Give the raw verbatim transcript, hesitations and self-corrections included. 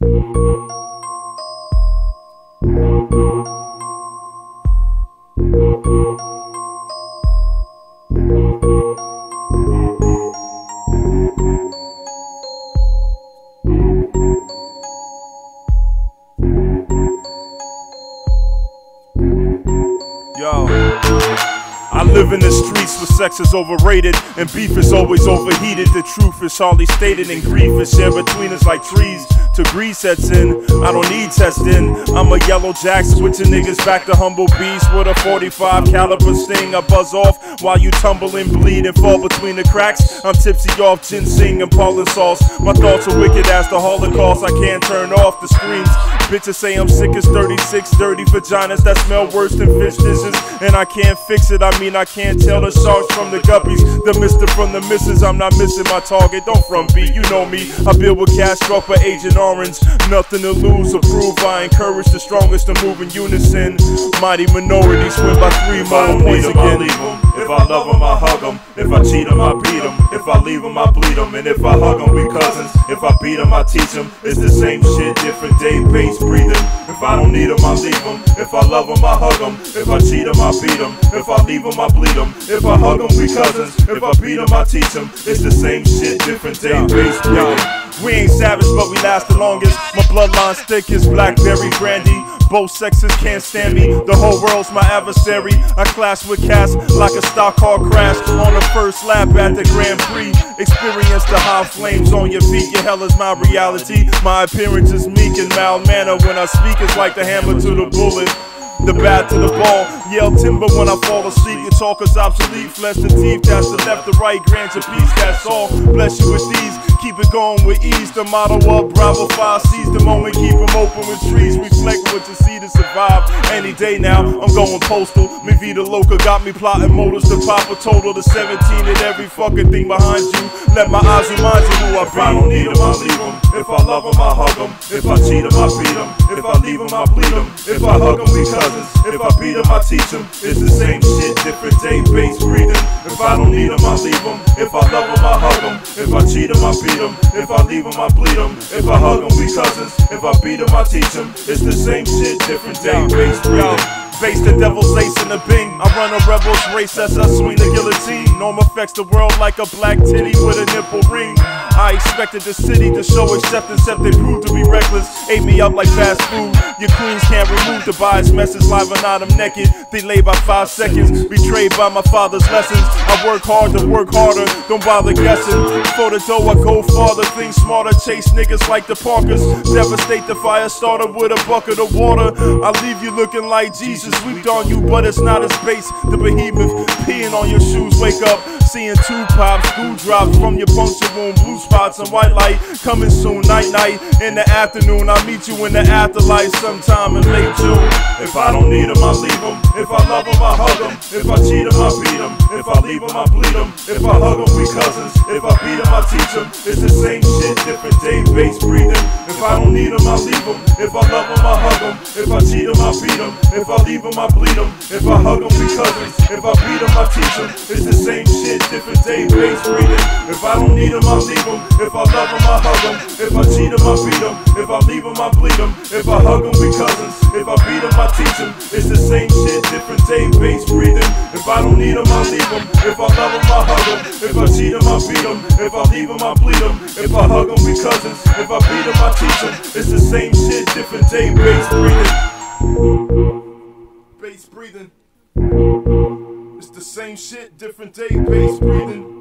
Yo, I live in the streets where sex is overrated and beef is always overheated. The truth is hardly stated and grief is shared between us like trees. Till greed sets in, I don't need testing. I'm a yellow jack switching niggas back to humble beast with a forty-five caliber sting. I buzz off while you tumble and bleed and fall between the cracks. I'm tipsy off ginseng and pollen sauce. My thoughts are wicked as the Holocaust. I can't turn off the screams. Bitches say I'm sick as thirty-six dirty vaginas that smell worse than fish dishes, and I can't fix it. I mean I can't tell the sharks from the guppies, the mister from the missus. I'm not missing my target, don't front beat, you know me. I build with cash struck by Agent Orange. Nothing to lose or prove. I encourage the strongest to move in unison. Mighty minorities win by three more points again. If I love them, I hug them. If I cheat them, I beat them. If I leave them, I bleed them. And if I hug them, we cousins. If I beat them, I teach them. It's the same shit, different day, bass breathing. If I don't need them, I leave them. If I love them, I hug them. If I cheat them, I beat them. If I leave them, I bleed them. If I hug them, we cousins. If I beat them, I teach them. It's the same shit, different day, bass breathing. We ain't savage, but we last the longest. My bloodline's thick as blackberry brandy. Both sexes can't stand me. The whole world's my adversary. I clash with cats like a stock car crash on the first lap at the Grand Prix. Experience the hot flames on your feet. Your hell is my reality. My appearance is meek and mild manner. When I speak, it's like the hammer to the bullet, the bat to the ball. Yell timber when I fall asleep. Your talk is obsolete. Flesh and teeth, that's the left, the right. Grant your peace, that's all. Bless you with these. Keep it going with ease. The motto up, Bravo five. Seize the moment, keep them open with trees. Reflect what you see to survive. Any day now, I'm going postal. Mi vida loca got me plotting motors to pop a total to seventeen at every fucking thing behind you. Let my eyes remind you who I If I don't need them, I leave them. If I love them, I hug them. If I cheat them, I beat them. If I leave them, I bleed them. If I hug them, we cousins. If I beat them, I teach them. It's the same shit, different day, bass breathing. If I don't need them, I leave them. If I love them, I hug them. If I cheat them, I beat them. If I leave them, I bleed them. If I hug them, we cousins. If I beat them, I teach them. It's the same shit, different day, bass breathing. Face the devil's lace in the bing. I run a rebel's race as I swing the guillotine. Norm affects the world like a black titty with a nipple ring. I expected the city to show acceptance, except they proved to be reckless. Ate me up like fast food. Your queens can't remove the bias message. Live and out, I'm naked. They lay by five seconds. Betrayed by my father's lessons. I work hard to work harder. Don't bother guessing. For the dough, I go farther. Think smarter. Chase niggas like the Parkers. Devastate the fire starter with a bucket of water. I leave you looking like Jesus. Sweeped on you, but it's not his base. The behemoth peeing on your shoes. Wake up, seeing two pops, school drops from your puncture wound. Blue spots and white light coming soon. Night night in the afternoon. I'll meet you in the afterlife sometime in late June. If I don't need them, I leave them. If I love them, I hug them. If I cheat them, I beat them. If I leave them, I bleed them. If I hug them, we cousins. If I beat them, I teach them. It's the same shit, different day, bass breathing. If I don't need them, I leave them. If I love them, I hug them. If I cheat them, I beat them. If I leave them, I bleed them. If I hug them, we cousins. If I beat them, I teach them. It's the same shit, different day, bass breathing. If I don't need them, I leave them. If I love them, I hug them. If I cheat them, I beat them. If I leave them, I bleed them. If I hug them, we cousins. If I beat them, I teach them. It's the same shit, different day, bass breathing. If I don't need them, I leave them. If I love them, I hug them. If I cheat them, I beat them. If I leave them, I bleed them. If I hug them, we cousins. If I beat them, I teach them. It's the same shit, different day, bass breathing. Bass breathing. It's the same shit, different day, bass breathing.